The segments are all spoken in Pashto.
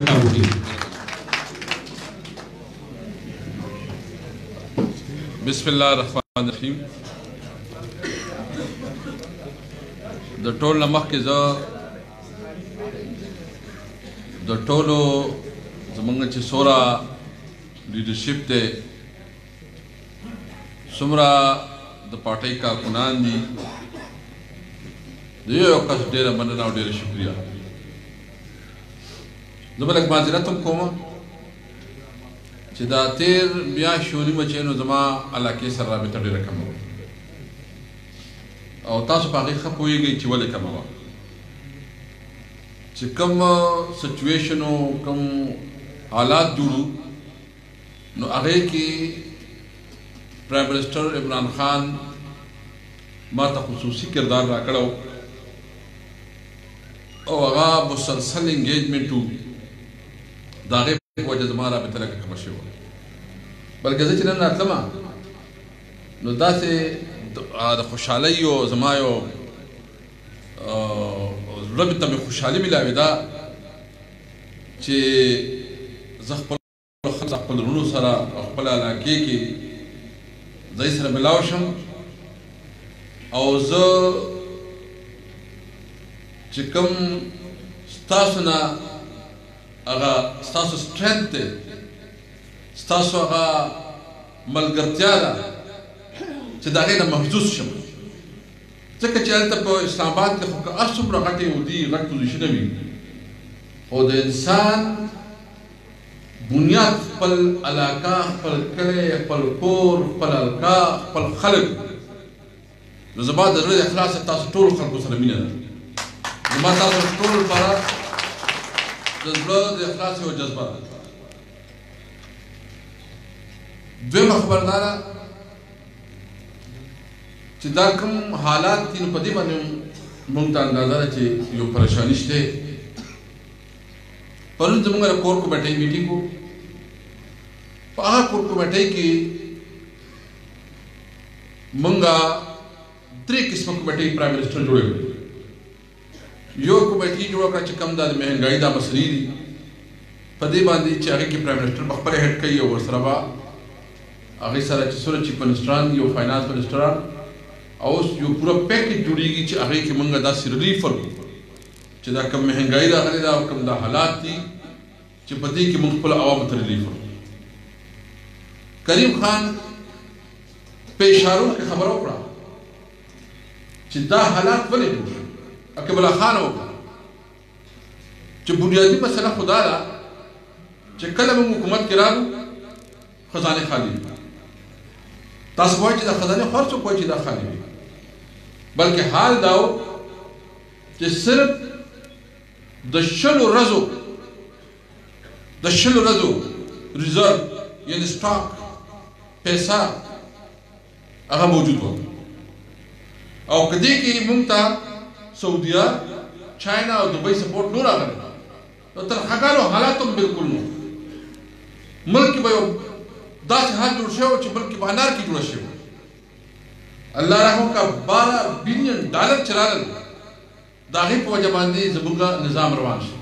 बिस्मिल्लाहिर्रहमानिर्रहीम। د ټول نه مخکې زه د ټولو زموږ چې څومره لیډرشپ دی، څومره د پارټۍ کارکنان دي، د یو کس ډېره مننه او ډېره شکریه. زه به لږ معذرت هم کوم چې دا تېر میاشت یو نیمه چې نو زما علاقې سره رابطه ډېره کمه وه او تاسو په هغې ښه پوهېږئ چې ولې کمه وه. چې کوم سچویشن او کوم حالات جوړو نو هغې کې پرایم منسټر عمران خان ما ته خصوصي کردار راکړی او هغه مسلسل انګیجمنټ و. د هغې په وجه زما رابطه لږه کمه شوې وه، بلکې زه چې نن راتلمه نو داسې د خوشحالۍ او زما یو زړه ته مې خوشحالي میلاوېده چې زه خپل وروڼو سره او خپل علاقې کې ځای سره ملاو شم او زه چې کوم ستاسو نه هغه ستاسو سټرنث دی، ستاسو هغه ملګرتیا ده چې د هغې نه محظوظ شم. ځکه چې هلته په اسلام آباد کې خو که هر څومره غټې عهدې غټ پوزیشنه وي، خو د انسان بنیاد خپل علاقه، خپل کلی، خپل کور، خپل حلقه، خپل خلک. نو زما د زړه د اخلاص تاسو ټولو خلکو سره مینه ده. زما تاسو ټولو لپاره د زړه د اخلاص یوه جذبه ده. دویمه خبر دا ده چې دا کوم حالات دي نو په دې باندې موږ ته اندازه ده چې یو پریشاني شته. پرون زموږ د کور کمیټۍ میټینګ و. په هغه کور کمیټۍ کې موږ 3 قسمه کمیټۍ پرایم منسټر جوړې کړې. یو کمیټۍ جوړه کړه چې کوم دا د مهنګایي دا مسلې دي په دې باندې چې هغې کې پرایم منسټر به خپله هیډ کوي او ورسره به هغې سره چې څومره چیف منسټران دي او فاینانس منسټران او یو پوره پیکیج جوړېږي چې هغې کې موږ داسې ریلیف ورکړو چې دا کوم مهنګایي راغلې ده او کوم دا حالات دي چې په دې کې موږ خپلو عوامو ته ریلیف ورکړو. کریم خان په اشارو کې خبره وکړه چې دا حالات ولې جوړ شو. عقیب الله خان وکړه چې بنیادي مسله خو دا ده چې کله موږ حکومت کې راغلو خزانې خالي دي. تاسو وایئ چې دا خزانې خو هر څوک وایي چې دا خالي دي، بلکې حال دا و چې صرف د 100 ورځو ریزرو یعنې سټاک پیسه هغه موجود و او که دې کې موږ ته سعودیه، چاینا او دبۍ سپورټ نور راغلی نو تر ښهګانو حالات هم بلکل نو. ملک به یو داسې حال جوړ شوی چې ملک به انار کې جوړه شوی. الله رحم وکړه 12 بلین ډالر چې راغلل د هغې په وجه باندې زموږ نظام روان شو.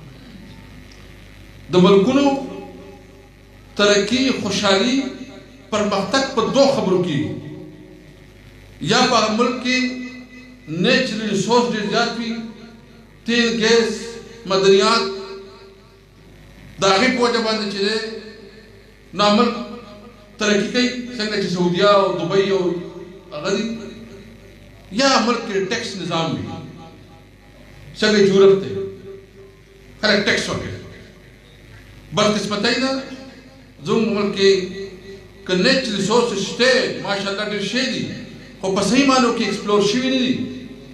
د ملکونو ترقي، خوشحالي، پرمختګ په 2 خبرو کېږي. یا په ملک کې نیچرل ریسورس ډېر زیات وي، تیل، ګیس، معدنیات، د هغې په وجه باندې چې دی نو ملک ترقي کوي څنګه چې سعودیه او دبۍ او هغه دي. یا ملک کې ټیکس نظام وي څنګه چې یورپ دی خلک ټیکس ورکوي. بدقسمتۍ ده زموږ ملک کې که نیچرل ریسورسز شته ماشاءالله ډېر شی دي خو په صحیح معنو کې ایکسپلور شوي نه دي.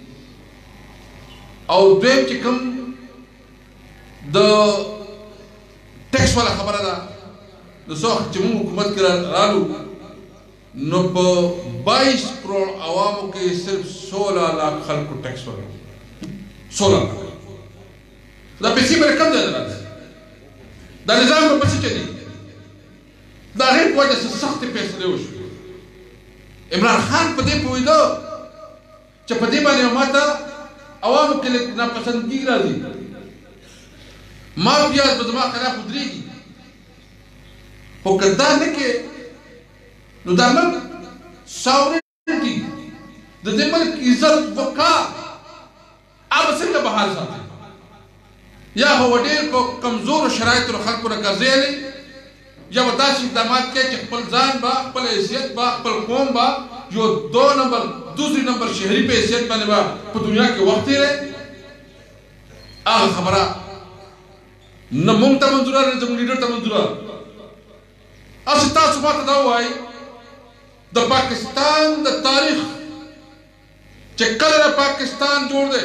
او دویم چې کوم د ټیکس والا خبره ده نو څو چې موږ حکومت کې رالو نو په 22 کروڑ عوامو کې صرف 16 لاک خلکو ټیکس ورکوي. 16 لاک دا پیسې به کم ځای نه راځي. دا نظام به پسې چلي. د هغې په وجه څه سختې فیصلې وشوې. عمران خان په دې پوهېده چې په دې باندې ما ته عوامو کې لږ ناپسندګي راځي. ما پیاز به زما خلاف ودرېږي خو که دا نه کې نو دا ملک ساورنټي د دې ملک عزت وقار هغه څنګه بحال ساتي یا هو ډېر په کمزورو شرایطو له خلکو نه قرضې لري یا به داسې اقدامات کوي چې خپل ځان به خپل حیثیت به خپل قوم به یو دوسری نمبر شهري په حیثیت باندې به په دنیا کې وخت تېروي هغه خبره نه موږ ته منظوره نه زموږ لیډر ته منظوره هسې تاسو ما ته دا ووایئ د پاکستان د تاریخ چې کله د پاکستان جوړ دی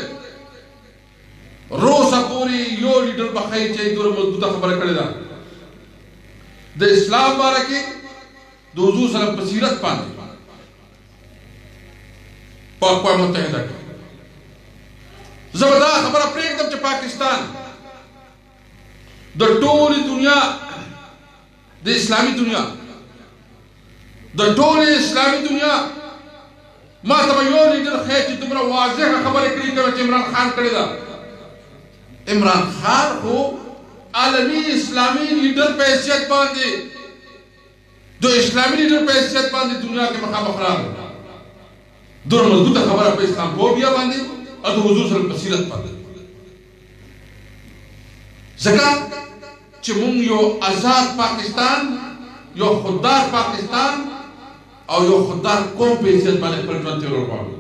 روسه پورې یو لیډر به ښایي چې دومره مضبوطه خبره کړې ده د اسلام باره کې د حضور سلام په سیرت باندې په اقوام متحده کې زه به دا خبره پرېږدم چې پاکستان د ټولې دنیا د اسلامي دنیا د ټولې اسلامي دنیا ما ته به یو لیډر ښایي چې دومره واضحه خبرې کړي کوي چې عمران خان کړې ده عمران خان خو عالمی اسلامی لیډر په حیثیت باندې د اسلامي لیډر په حیثیت باندې دنیا کې مخامخ راغی دومره مضبوطه خبره په اسلام فوبیا باندې او د حضور سره په سیرت باندې ځکه چې موږ یو آزاد پاکستان یو خوددار پاکستان او یو خوددار قوم په حیثیت باندې خپل ژوند تېرول غواړو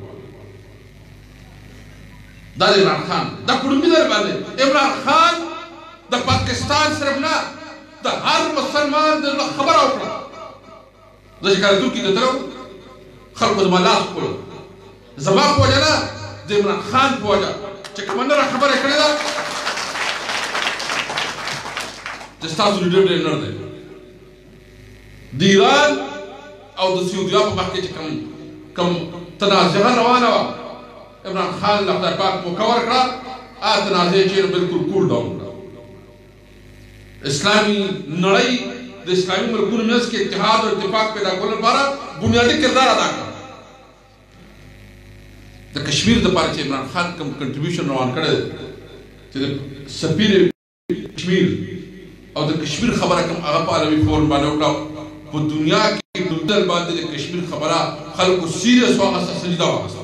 دا د عمران خان دا کړومي در باندې عمران خان د پاکستان صرف نه د هر مسلمان د خبره وکړه زه چې کله ترکي ته تلم خلکو زما لاس وکړو زما په وجه نه د عمران خان په وجه چې کومه نره خبره کړې ده چې ستاسو لیډر ډېر نر دی د ایران او د سعودیا په مخ کې چې کوم تنازعه روانه وه عمران خان له خدای پاک مکور کړه هغه تنازعه چې بالکل کول ډاون کړه اسلامي نړۍ د اسلامي ملکونو منځ کې اتحاد او اتفاق پیدا کولو لپاره بنیادي کردار ادا کړ د کشمیر دپاره چې عمران خان کوم کنټریبیوشن روان کړی چې د سفیر کشمیر او د کشمیر خبره کوم هغه په عالمي فورم باندې وکړه په دنیا کې ټوټل باندې د کشمیر خبره خلکو سیریس واخیسته سجده واخیسته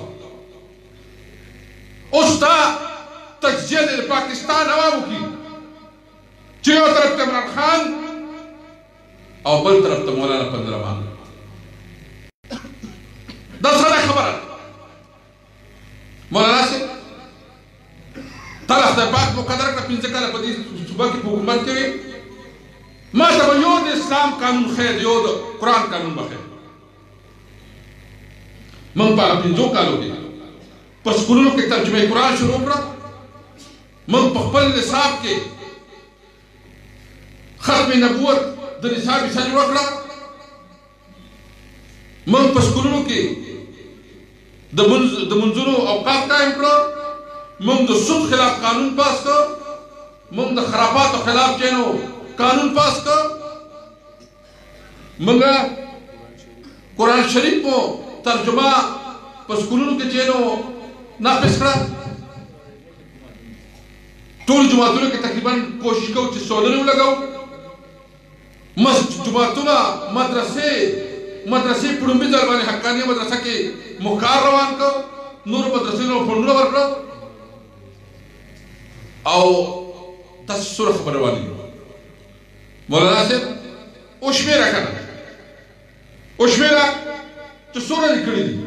اوس دا تجزیه د پاکستان عوامو کې چې یو طرف ته عمران خان او بل طرف ته مولانا پندرمان دا ساده خبره مولانا صاحب تعالی خدای پاک مقدر کړه 15 کاله په دې صوبه کې په حکومت کوي ما ته به یو د اسلام قانون خیر یو د قرآن قانون به خیر موږ په 15 کالو کې په سکولونو کې ترجمه قرآن شروع کړه موږ په خپل نصاب کې ختم نبوت د نصاب یې جوړ کړه موږ په سکولونو کې د منځونو اوقات قایم کړه موږ د سود خلاف قانون پاس کړ موږ د خرافاتو خلاف چینو قانون پاس کړ موږ قرآن شریف په ترجمه په سکولونو کې چینو نافذ کړه ټول جماعتونو کې تقریبا کوشش کوو چې سولري ولګوو جماعتونه مدرسې په لومړي ځل باندې حقانیه مدرسه کې مقار روان کړ نورو مدرسینو فنډونه ورکړه او تاسو سره خبره روانه مولانا صاحب وشمیره کنه وشمیره چې څومره دې کړي دي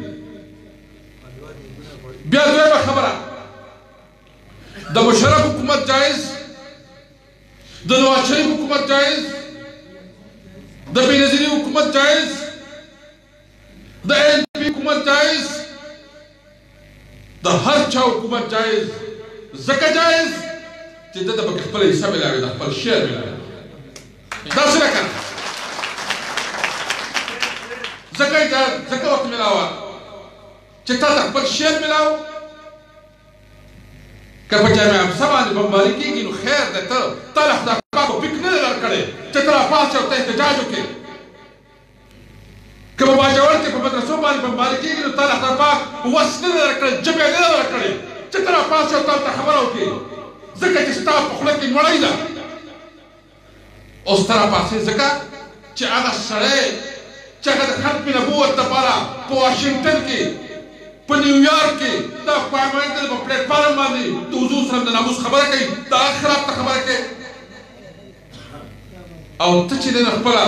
بیا دویمه خبره د مشرف حکومت جایز د نواز شریف حکومت جایز د بېنظیري حکومت جایز د NP حکومت جایز د هر چا حکومت جایز ځکه جایز چې ده ته پکې خپله حصه ملاوي ده خپل شیر ملاوي داسې نه کنه ځکه ورته ملاوه چې تا ته خپل شیر ملاو که په جامع افسه باندې بمباري کېږي نو خیر دی تا له خدای پاک په فکر نه دی درکړی چې ته راپاڅې او ته احتجاج وکړې که په باجوړ کې په مدرسو باندې بمباري کېږي نو تا له خدای پاک وس نه دی درکړی ژبه یې نه دی درکړی چې ته راپاڅې او تا ورته خبره وکړې ځکه چې ستا په خوله کې نوړی ده اوس طرف پاسې ځکه چې هغه سړی چې هغه د ختم نبوت دپاره په واشنګټن کې په نیویارک کې دا پارلمان کې په پلیټ فارم باندې د حضور سره د ناموس خبره کوي دا خلاف ته خبره کوي او ته چې دنه خپله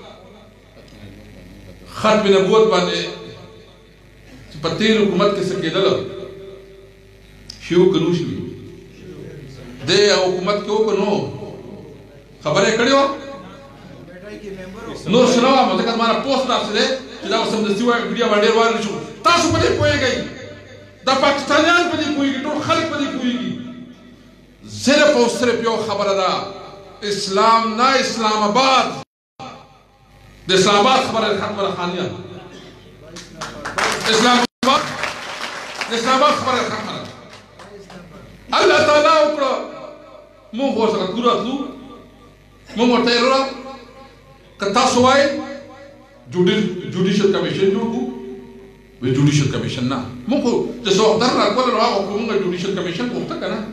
ختم نبوت باندې چې په تېر حکومت کې څه کېدله شي که نو شوي دې حکومت کې وکړو نو خبره یې کړې وه نور څه نه وه ځکه زما نه پوسټ داسې دی چې دا به سمدستي وایي میډیا باندې ډېر وایرل شو تاسو په دې پوهېږئ دا پاکستانیان په دې پوهېږي ټول خلک په دې پوهېږي صرف او صرف یو خبره ده اسلام نه اسلام آباد د اسلام آباد خبره ختمه ده خانیان اسلام آباد د اسلام آباد خبره ختمه ده الله تعالی وکړه موږ ورسره تلو راتلو موږ ورته یې وروړه که تاسو وایئ جوډیشل کمیشن جوړ کړو وی جوډیشل کمیشن نه موږ خو چې څه وخت در راکوله نو هغه خو موږ جوډیشل کمیشن غوښته که نه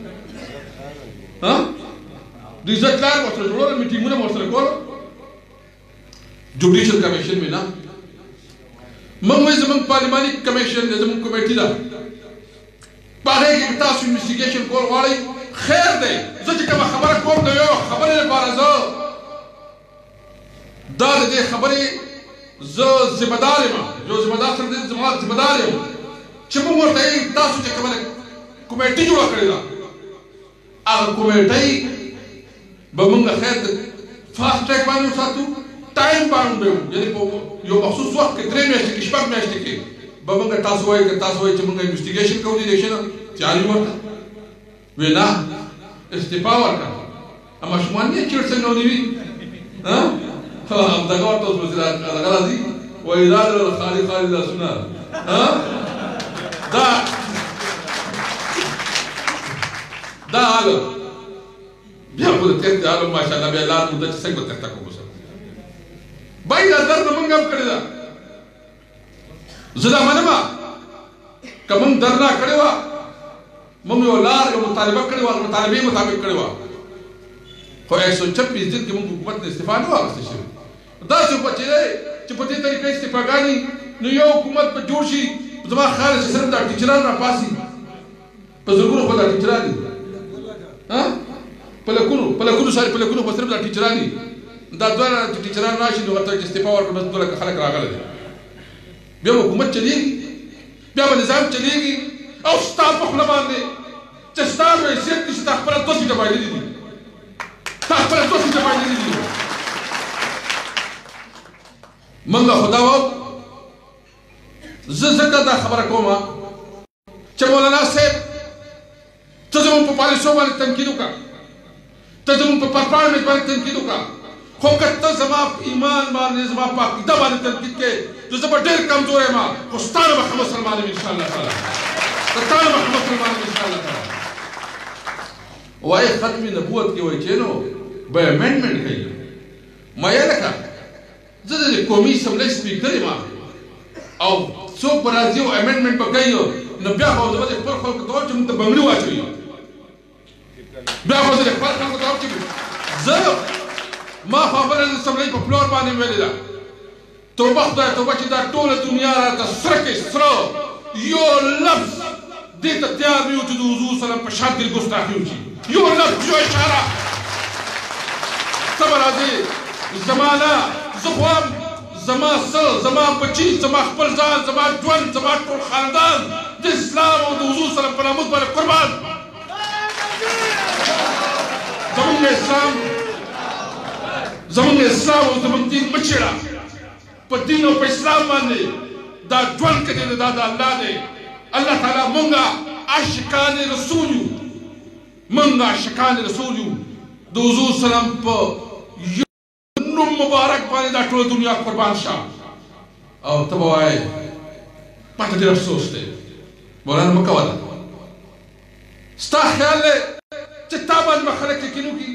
د عزت لار ورسره جوړوله میټینګونه مو ورسره کوله جوډیشل کمیشن مې نه موږ وایي زموږ پارلماني کمیشن دی زموږ کمیټي ده په هغې کې تاسو انویسټیګیشن کول غواړئ خیر دی زه چې کومه خبره کوم د یو خبرې لپاره زه دا د دې خبرې زه ذمه دار یم یو ذمه دار سره زما ذمه دار یم چې موږ ورته تاسو چې کومه کمیټي جوړه کړې ده هغه کمیټۍ به موږ خیر د فاسټ ټریک باندې وساتو ټایم باندې به یعنې په یو مخصوص وخت کې 3 میاشتې کې 6 میاشتې کې به موږ تاسو وایي که تاسو وایي چې موږ انویسټیګیشن کوو د الیکشن جاري ورته وی نه استعفا ورکړه ماشومان یې چیړ څنګه ونیوي همدغه ورته اوس وزیر دغه راځي وایي راغلل خالي خالي لاسونه دا حال بیا خو د تېښتې حال ماشاءالله بیا لار موده چې څنګه به تېښته کوو سره بای دا درد موږ هم کړې ده زه دا منمه که موږ درنه کړې وه موږ یو لار یو مطالبه کړې وه مطالبې مطابق کړې وه خو 126 دن کې موږ حکومت نه استعفا نه واخیستې شوې داسې بچې دی چې په دې طریقې استعفاګانې نو یو حکومت به جوړ شي زما خیال چې صرف دا ټیچران راپاسي په زرګونو خو دا ټیچران دي په لکونو په صرف دا ټیچران دي دا دوه ټیچران راشي نو ورته استعفا ورکړه بس 2 لکه خلک راغلی دی بیا به حکومت چلېږي بیا به نظام چلېږي او ستا په خوله باندې چې ستا حیثیت دي چې تا خپله 2 سیټه بایللي دي تا خپله 2 سیټه بایللي دي موږ خو دا وو زه ځکه دا خبره کومه چې مولانا صاحب ته زموږ په پالیسو باندې تنقید وکړه ته زموږ په پرفارمنس باندې تنقید وکړه خو که ته زما په ایمان باندې زما په عقیده باندې تنقید کوې نو زه به ډېر کمزور یم خو ستا نه به ښه مسلمان یم انشاءالله تعالی ستا نه به ښه مسلمان یم انشاءالله تعالی وایي ختم نبوت کې وایي چې نو به امینډمنټ کوي ما یې لکه زه د قومي اسمبلۍ سپیکر یم او څوک به راځي او امینډمنټ به کوي نو بیا خو زه به د خپل خلکو ته وایم چې موږ ته بنګړي واچوي بیا خو زه د خپل خلکو ته وایم چې زه ما خبره د اسمبلۍ په فلور باندې ویلې ده توبه خدای توبه چې دا ټوله دنیا راته سره کې سره یو لفظ دې ته تیار نه یو چې د حضور سلام په شان کې ګستاخي وشي یو لفظ یو اشاره ته به راځې زما نه زه خو هم زما سر زما بچي زما خپل ځان زما ژوند زما ټول خاندان د اسلام او د حضور سلام په ناموس باندې قربان زمونږ اسلام او زمونږ دین مه چېړه په دین او په اسلام باندې دا ژوند که دی دا د الله دی الله تعالی مونږه عاشقان رسول یو مونږ عاشقان رسول یو د حضور سلام په یو نوم مبارک باندې دا ټوله دنیا قربان شه او ته به وایې ما ته ډېر افسوس دی مولانا مه کوه دا ستا خیال دی چې تا باندې به خلک یقین وکړي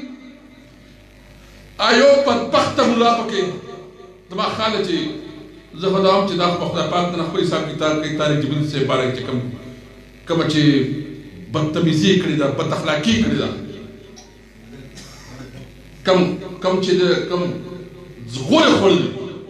ایو بدبخته ملا پکې زما خیال دی چې زه خو دا هم چې دا خو خدای پاک نه خپل حساب کتاب کوي طارق جبري صاحب باره کې کومه چې بدتمیزي یې کړې ده بد اخلاقي یې کړې ده کم چې کم غوړې خوړلې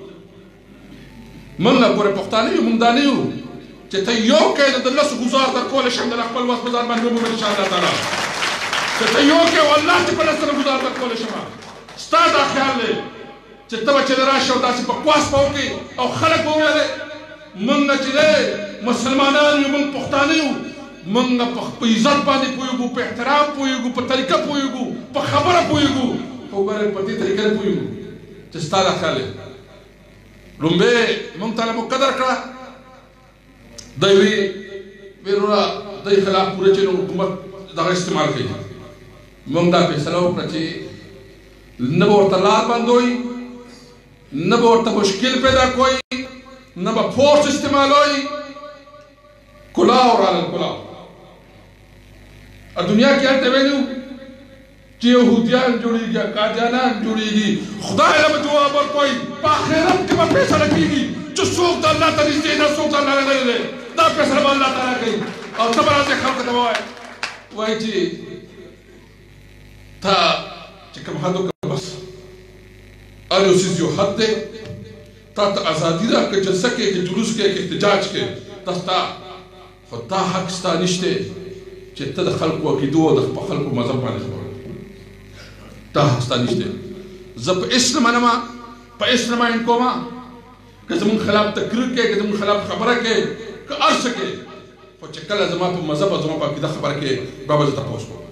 موږ پورې پښتانه یو موږ دا نه یو چې ته یو کې د لسو ګزار در کولی شم د خپل وس په ځان باندې ومومم انشاءالله تعالی چې ته یو کې والله چې په لس سره ګزار در کولی شم ستا دا خیال دی چې ته به چې راشې او داسې په قواس به وکړې او خلک به وویلې موږ چې دی مسلمانان یو موږ پښتانه یو موږ په عزت باندې پوهېږو په احترام پوهېږو په طریقه پوهېږو په خبره پوهېږو خو ګورې په دې طریقه نه پوهېږو چې ستا دا خیال دی لومبې موږ تعالی مو قدر کړه دی وی وروره دی خلاف پوره چې حکومت دغه استعمال کوي موږ دا فیصله وکړه چې نه به ورته لار بندوي نه به ورته مشکل پیدا کوي نه به فورس استعمالوي کلاو راغلل کلاو دنیا کې هلته ویلي وو چې یهودیان جوړېږي قادیانان جوړېږي خدای له به جواب ورکوي په آخرت کې به فیصله کېږي چې څوک د الله ته نږدې ده څوک د الله نه لرې دی دا فیصله به الله تعالی کوي او ته به راځې خلکو ته به وایې وایي چې تا چې کوم حد وکړه بس هر یو څیز یو حد دی تا ته ازادي ده که جلسه کې که جلوس کې که احتجاج کې دا ستا خو دا حق ستا نشته چې ته د خلکو عقیدو او د خلکو مذهب باندې خبره دا حق ستا نشته زه په هېڅ نه منمه په هېڅ نه ماین کومه که زمونږ خلاف تقریر کې که زمونږ خلاف خبره کې که هر څه کې خو چې کله زما په مذهب او زما په عقیده خبره کې بیا به زه تپوس کوم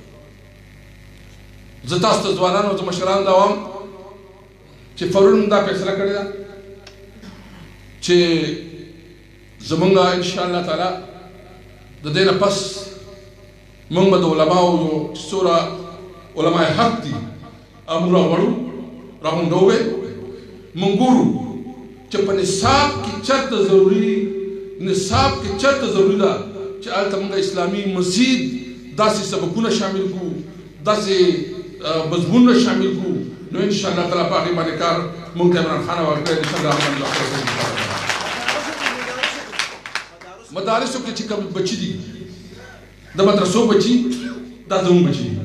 زه تاسو ته ځوانانو زه مشرانو دا وایم چې پرون دا فیصله کړې ده چې زمونږ انشاءالله تعالی د دې نه پس موږ به د علماو یو چې څومره علما حق دي موږ راوړو راغونډوو موږ ګورو چې په نصاب کې چېرته ضروري نصاب کې چېرته ضروري ده چې هلته موږ اسلامي مزید داسې سبقونه شامل کړو داسې مضمونونه شامل کړو نو انشاءالله تعالی په هغې باندې کار موږ ته عمران خان ورکړی انشاءالله مدارسو کې چې کوم بچي دي د مدرسو بچي دا زموږ بچي دي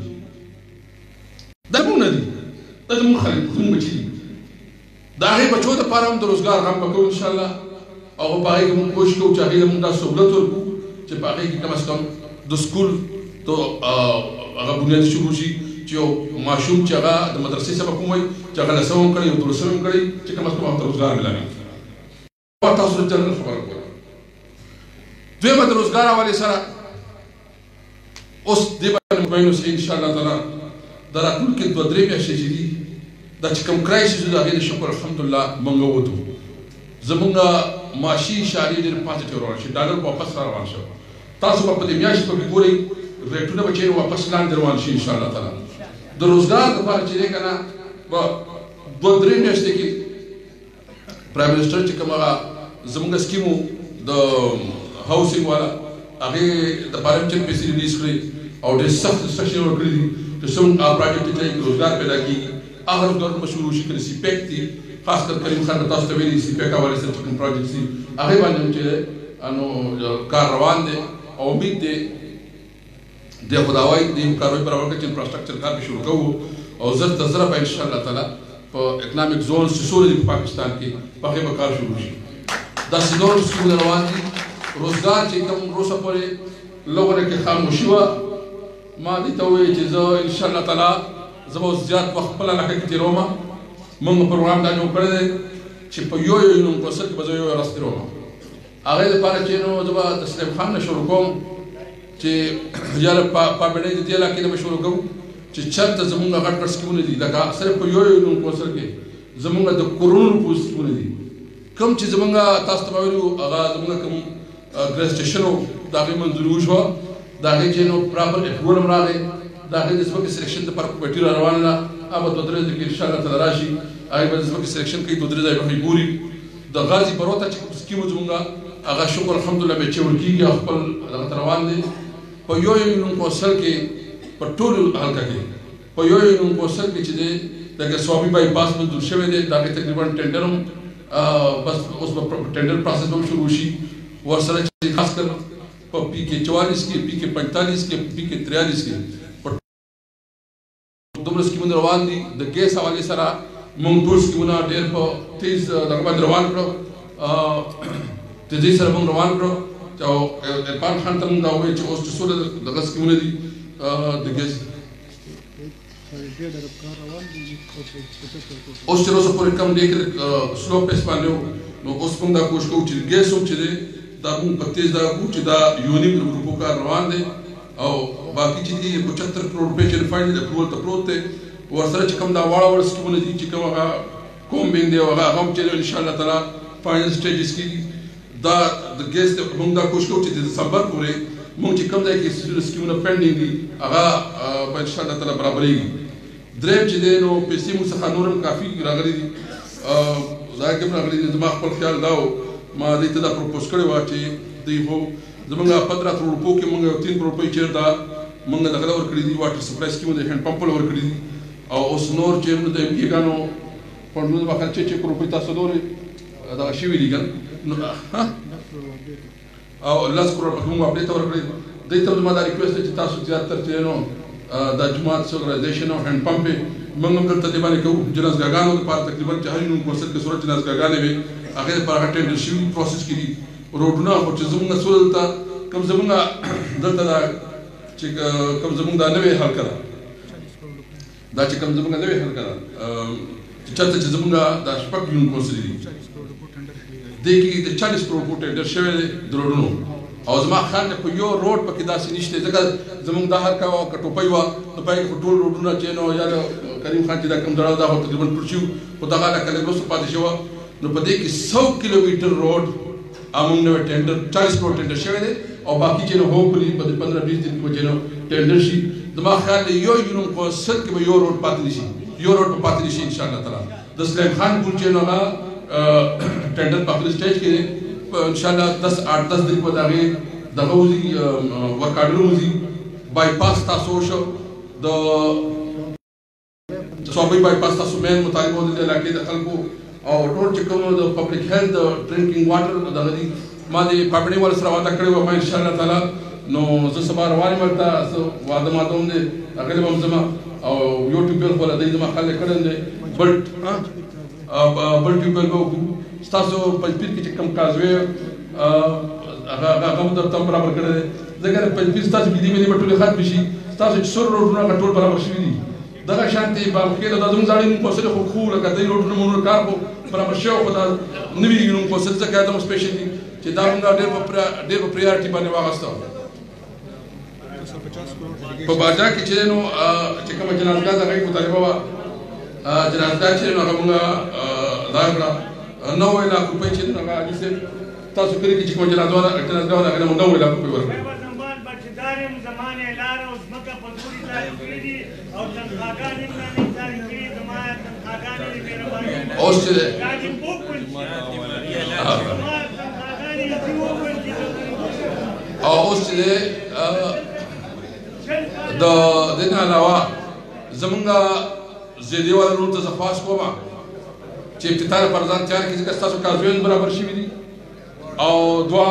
دا زموږ نه دي دا زموږ خلک زموږ بچي دي د هغې بچو دپاره هم د روزګار غم به کوو انشاءالله او په هغې کې موږ کوشش کوو چې هغې ته موږ دا سهولت ورکړو چې په هغې کې کم از کم د سکول د هغه بنیادي شروع شي چې یو ماشوم چې هغه د مدرسې سبق ووایي چې هغه لسم هم کړی یو دولسم هم کړی چې کم از کم هغه ته روزګار ملاوي تاسو ته جنرال خبره کوله دویمه د روزګار حوالې سره اوس دې باندې مطمئن اوسئ انشاءالله تعالی دا راتلونکې 2-3 میاشتې چې دي دا چې کوم کرایسیس د هغې د شکر الحمدلله موږ ووتو زموږ معاشي اشارې ډېر پازیټیو روان شي ډالر واپس را روان شو تاسو به په دې میاشت پکې ګورئ ریټونه به چیرې واپس لاندې روان شي انشاءالله تعالی د روزګار دپاره چې دی که نه به 2-3 میاشتې کې پرایم منسټر چې کوم هغه زموږ سکیمو د هاوسینګ والا هغې دپاره هم چند پیسې ریلیز کړئ او ډېر سخت انسټرکشن یې ورکړي دي چې څومره هغه پراجکټ چې روزګار پیدا کېږي هغه روزګارونه به شروع شي که د سیپیک دي خاص کر کریم خان به تاسو ته ویلي سیپیک حوالې سره چې کوم پراجکټ دي هغې باندې هم چې نو کار روان دی او امید دی د خدا وایي د کاروبار برابر کړي چې انفراسټرکچر کار به شروع کوو او زر تر زره به انشاءالله تعالی په اکنامک زونز چې څومره دي په پاکستان کې په هغې به کار شروع شي داسې نور سکولونه روان دي روزګار چې کوم روسه پورې لغونه کې خاموشي وه ما دې ته وویل چې زه انشاءالله تعالی زه به اوس زیات وخت خپله علاقه کې تېروم موږ پروګرام دا جوړ کړی دی چې په یو نوم کوسل کې به زه یو ورځ تېروم هغې دپاره چې نو زه به د سلیم خان نه شروع کوم چې یاره پابندۍ د دې علاقې نه به شروع کوو چې چېرته زموږ غټ غټ سکیمونه دي لکه صرف په یو نوم کوسل کې زموږ د کورونو روپیو سکیمونه دي کوم چې زموږ تاسو ته به ویلي وو هغه زموږ کوم ګریس سټیشن و د هغې منظوري وشوه د هغې چې نو پراپر اپروول هم راغی د هغې د ځمکې سلیکشن دپاره کمیټي را روانه ده هغه به 2-3 ورځې کې انشاءالله تعالی راشي هغې به د ځمکې سلیکشن کوي 2-3 ځایه به ګوري د غازي بروته چې کوم سکیم و زموږ هغه شکر الحمدلله بیا چول کېږي او خپل دغه ته روان دی په یو نوم کونسل کې په ټولو حلقه کې په یو نوم کونسل کې چې دی دغه سوابي بایپاس منظور شوی دی د هغې تقریبا ټینډر هم بس اوس به ټینډر پروسس هم شروع شي ورسره چې خاص کر په PK 44 کې PK 45 کې PK 43 کې دومره سکیمونه روان دي د ګیس حوالې سره موږ ټول سکیمونه ډېر په تیز دغه باندې روان کړو تیزۍ سره موږ روان کړو او عرفان خان ته موږ دا وویل چې اوس چې څومره دغه سکیمونه دي د ګیس اوس چې روزه پورې کم دی کې سلو پیس باندې نو اوس موږ دا کوشش کوو چې ګیس هم چې دی دا موږ په تیز دا کوو چې دا یونیک ګروپو کار روان دی او باقي چې دي 75 کروڑ روپۍ چې فاینل اپروول ته پروت دی ورسره چې کوم دا واړه واړه سکیمونه دي چې کوم هغه کومبینګ دی هغه هم چې ان شاء الله تعالی فاینل سټیجز کې دا د ګیس موږ دا کوشش کوو چې د دسمبر پورې موږ چې کوم ځای کې سکیمونه پینډینګ دي هغه په ان شاء الله تعالی برابرېږي درېیم چې دی نو پیسې موږ څخه نور هم کافي راغلي دي ځای کې راغلي دي زما خپل خیال دا و ما دې ته دا پروپوز کړی وه چې دوی خو زمونږ 15 کروڑ روپو کې موږ 3 کروڑ روپۍ چېرته موږ دغه ورکړي دي واټر سپلای سکیمونه د هینډ پمپونه ورکړي دي او اوس نور چې موږ د ایم پي ګانو فنډونه به خرچې چې کروڑ روپۍ تاسو نورې دغه شوي دي که نو او 10 کروڑ روپۍ موږ اپلې ته ورکړي دوی ته زما دا ریکویسټ دی چې تاسو زیاتر چې نو دا جماعت سوګرایزیشن او هینډ پمپ موږ هم دلته دې باندې کوو جنازګاګانو دپاره تقریبا چې هر یو کوڅه کې څومره جنازګاګانې وي هغې دپاره هغه ټینډر شوي پروسس کې دي روډونه خو چې زموږ څو دلته کوم زموږ دلته دا چې کوم زموږ دا نوې حلقه ده دا چې کوم زموږ نوې حلقه ده چې چېرته چې زموږ دا شپږ یونین کوڅې دي دې کې د 40 کروڑ روپۍ ټینډر شوی دی د روډونو او زما خیال دی په یو روډ پکې داسې نشته ځکه زموږ دا حلقه وه که ټوپۍ وه نو په هغې خو ټول روډونه چې نو یا کریم خان چې دا کوم دړه دا خو تقریبا ټول شي خو دغه حلقه لږ وروسته پاتې شوه نو په دې کې 100 کیلومیټر روډ موږ نوی ټینډر 40 کروڑ ټینډر شوی دی او باقي چې نو هوپفلي په 15-20 دن کې به چې نو ټینډر شي زما خیال دی یو یونین کونسل کې به یو روډ پاتې نه شي یو روډ به پاتې نه شي انشاءالله تعالی د سلیم خان پل چې نو هغه ټینډر په خپل سټیج کې دی انشاءالله 8-10 دن په د هغې دغه وځي ورک آرډرونه وځي بایپاس تاسو وشو د صوبایي بایپاس تاسو مین مطالبه د علاقې د خلکو او ټول چې کوم د پبلک هیلث د ډرینکینګ واټر دغه دي ما د پابندۍ والا سره وعده کړې وه ما انشاءالله تعالی نو زه سبا روان یم هلته څه واده ماته هم دی هغې به هم ځمه او یو ټیوبویل خو له دوی زما خیال دی کړی دی بل ټیوبویل به وکړو ستاسو پنجپیر کې چې کوم کازوی هغه هم درته هم برابر کړی دی ځکه د پنجپیر ستاسو بيدي مې به ټولې ختمې شي ستاسو چې سور روډونه هغه ټول برابر شوي دي دغه شانتې بالخیر دا زموږ زاړه نوم کوڅې خو خو لکه دوی روډونه مو نور کار خو برابر شوی خو دا نوي نوم کوڅې ځکه دا مو سپیشل دي چې دا موږ ډېر په پریارټي باندې واخیسته په باجا کې چې نو چې کومه جنازګاه د هغې مطالبه وه جنازګاه چې نو هغه موږ ادا کړه 9 लाख روپۍ چې نو هغه حاجي صاحب تاسو کلي کې چې کومه جنازګاه وه هغې موږ 9 लाख روپۍ ورکړې اوس چې اوس چې د دې نه علاوه زمونږ زیدي والا لور ته زه خواست کوم چې افتتاح لپاره ځان تیار کړي ځکه ستاسو کازویان برابر شوي دي او دوه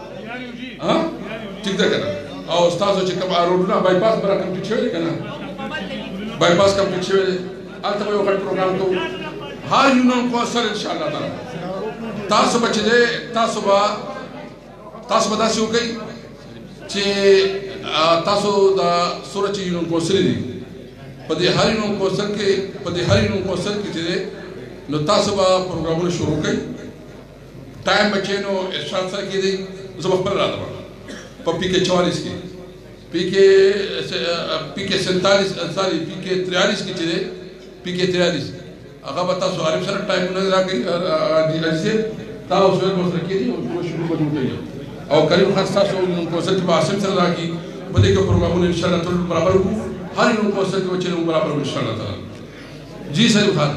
ټیک ده که نه او ستاسو چې کوم روډونه بایپاس به را کمپلیټ شوی دی که نه بایپاس کمپلیټ شوی دی هلته به یو غټ پروګرام کوو هر یونین کونسل انشاءالله تعالی تاسو به چې دی تاسو به داسې وکئ چې تاسو دا څومره چې یونین کونسلې دي په دې هر یونین کونسل کې چې دی نو تاسو به پروګرامونه شروع کړئ ټایم به چې نو ارشاد سره کېدی زه به خپله راته وړم په پی کې 44 کې پی کې 47 ساري پی کې 43 کې چې دی پی کې 43 هغه به تاسو عارف سره ټایمونه راکړئ حاجي تاسو سره ورسره کېدي او شروع به وکړئ او کریم خان تاسو نن کوڅه کې عاصم سره راکړي په دې کې پروګرامونه ان شاء الله ټول برابر وکړو هر یو کوڅه کې چې نو برابر ان شاء الله تعالی جی سلیم خان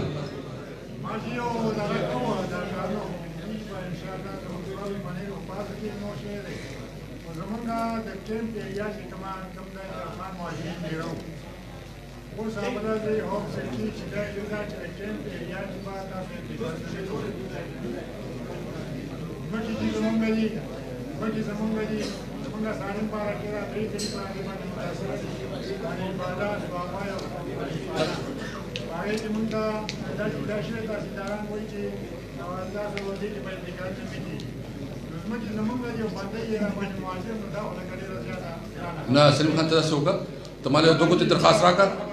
Bagi semoga saling para kira tri para di mana ibadah suamaya هغه چې موږ دا شوی تحصیلداران وایي چې تاسو ورته چې باید نکاح نه کړي نو زموږ زموږ یو بنده یې باندې معاصر نو دا ولګړي راځي نه سلیم خان ته څه وکړه ته مالې دوه درخواست راکړه